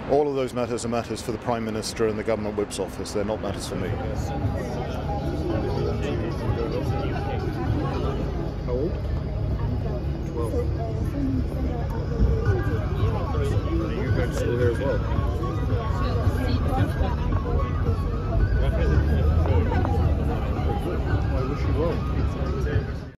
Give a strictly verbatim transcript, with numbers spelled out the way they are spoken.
All of those matters are matters for the Prime Minister and the Government Whip's office. They're not matters for me. How old? twelve. You go to school here as well? I wish you well.